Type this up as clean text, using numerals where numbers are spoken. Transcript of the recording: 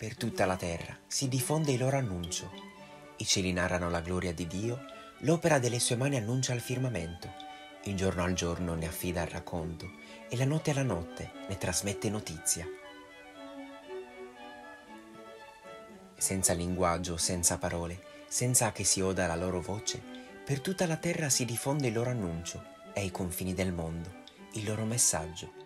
Per tutta la terra si diffonde il loro annuncio. I cieli narrano la gloria di Dio, l'opera delle sue mani annuncia al firmamento. Il giorno al giorno ne affida il racconto e la notte alla notte ne trasmette notizia. Senza linguaggio, senza parole, senza che si oda la loro voce, per tutta la terra si diffonde il loro annuncio e ai confini del mondo il loro messaggio.